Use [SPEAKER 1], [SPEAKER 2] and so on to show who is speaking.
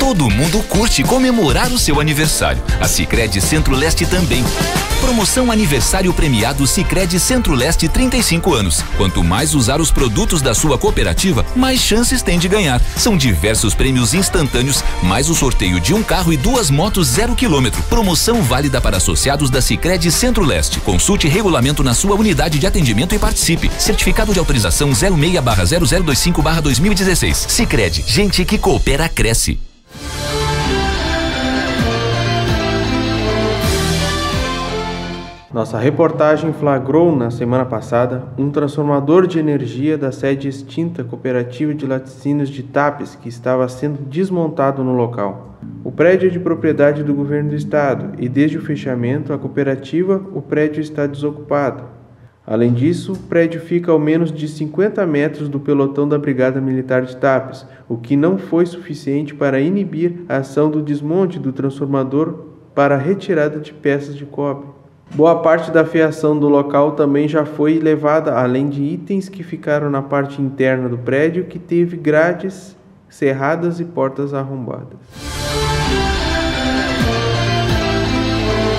[SPEAKER 1] Todo mundo curte comemorar o seu aniversário. A Sicredi Centro-Leste também. Promoção Aniversário Premiado Sicredi Centro-Leste 35 anos. Quanto mais usar os produtos da sua cooperativa, mais chances tem de ganhar. São diversos prêmios instantâneos, mais o sorteio de um carro e 2 motos 0 km. Promoção válida para associados da Sicredi Centro-Leste. Consulte regulamento na sua unidade de atendimento e participe. Certificado de autorização 06/0025/2016. Sicredi, gente que coopera cresce.
[SPEAKER 2] Nossa reportagem flagrou na semana passada um transformador de energia da sede extinta Cooperativa de Laticínios de Tapes que estava sendo desmontado no local. O prédio é de propriedade do governo do estado e desde o fechamento da cooperativa o prédio está desocupado. Além disso, o prédio fica ao menos de 50 metros do pelotão da Brigada Militar de Tapes, o que não foi suficiente para inibir a ação do desmonte do transformador para a retirada de peças de cobre. Boa parte da fiação do local também já foi levada, além de itens que ficaram na parte interna do prédio, que teve grades cerradas e portas arrombadas.